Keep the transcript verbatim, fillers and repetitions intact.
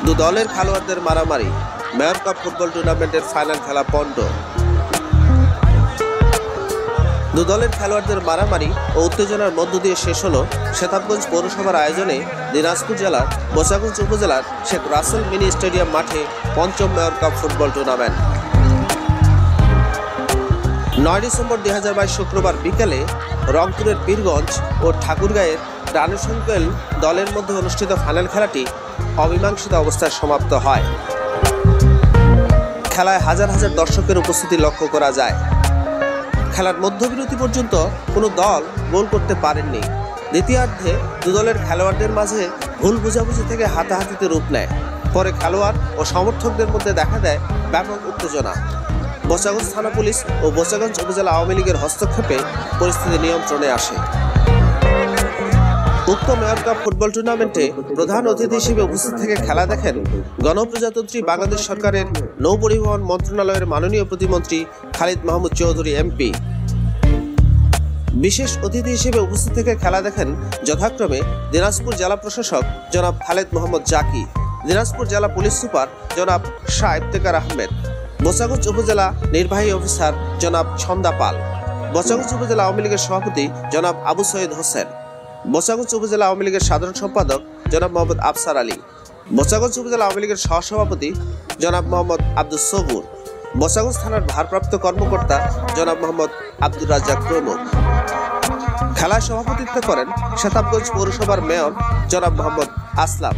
দু দলের খেলোয়াড়দের মারামারি, মেয়র কাপ ফুটবল টুর্নামেন্টের ফাইনাল খেলা পণ্ড। দু দলের খেলোয়াড়দের মারামারি ও উত্তেজনার মধ্য দিয়ে শেষ হল শেতাবগঞ্জ পৌরসভার আয়োজনে দিনাজপুর জেলার বোচাগঞ্জ উপজেলার শেখ রাসেল মিনি স্টেডিয়াম মাঠে পঞ্চম মেয়র কাপ ফুটবল টুর্নামেন্ট। নয় ডিসেম্বর দুই হাজার বাইশ শুক্রবার বিকেলে রংপুরের পীরগঞ্জ ও ঠাকুরগাঁয়ের ডানুসঙ্কেল দলের মধ্যে অনুষ্ঠিত ফাইনাল খেলাটি অমীমাংসিত অবস্থায় সমাপ্ত হয়। খেলায় হাজার হাজার দর্শকের উপস্থিতি লক্ষ্য করা যায়। খেলার মধ্যবিরতি পর্যন্ত কোনো দল গোল করতে পারেননি। দ্বিতীয়ার্ধে দু দলের খেলোয়াড়দের মাঝে ভুল বোঝাবুঝি থেকে হাতাহাতিতে রূপ নেয়। পরে খেলোয়াড় ও সমর্থকদের মধ্যে দেখা দেয় ব্যাপক উত্তেজনা। বোচাগঞ্জ থানা পুলিশ ও বোচাগঞ্জ উপজেলা আওয়ামী লীগের হস্তক্ষেপে পরিস্থিতি নিয়ন্ত্রণে আসে। উক্ত মেয়র কাপ ফুটবল টুর্নামেন্টে প্রধান অতিথি হিসেবে উপস্থিত থেকে খেলা দেখেন গণপ্রজাতন্ত্রী বাংলাদেশ সরকারের নৌ পরিবহন মন্ত্রণালয়ের মাননীয় প্রতিমন্ত্রী খালিদ মাহমুদ চৌধুরী এমপি। বিশেষ অতিথি হিসেবে উপস্থিত থেকে খেলা দেখেন যথাক্রমে দিনাজপুর জেলা প্রশাসক জনাব খালেদ মোহাম্মদ জাকি, দিনাজপুর জেলা পুলিশ সুপার জনাব শাহ ইফতেখার আহমেদ, বোচাগঞ্জ উপজেলা নির্বাহী অফিসার জনাব ছন্দা পাল, বোচাগঞ্জ উপজেলা আওয়ামী লীগের সভাপতি জনাব আবু সৈয়দ হোসেন, বোচাগঞ্জ উপজেলা আওয়ামী লীগের সাধারণ সম্পাদক জনাব মোহাম্মদ আফসার আলী, বোচাগঞ্জ উপজেলা আওয়ামী লীগের সহসভাপতি জনাব মোহাম্মদ আব্দুল সবুর, বোচাগঞ্জ থানার ভারপ্রাপ্ত কর্মকর্তা জনাব মোহাম্মদ আব্দুর রাজ্জাক প্রমুখ। খেলায় সভাপতিত্ব করেন শেতাবগঞ্জ পৌরসভার মেয়র জনাব মোহাম্মদ আসলাম।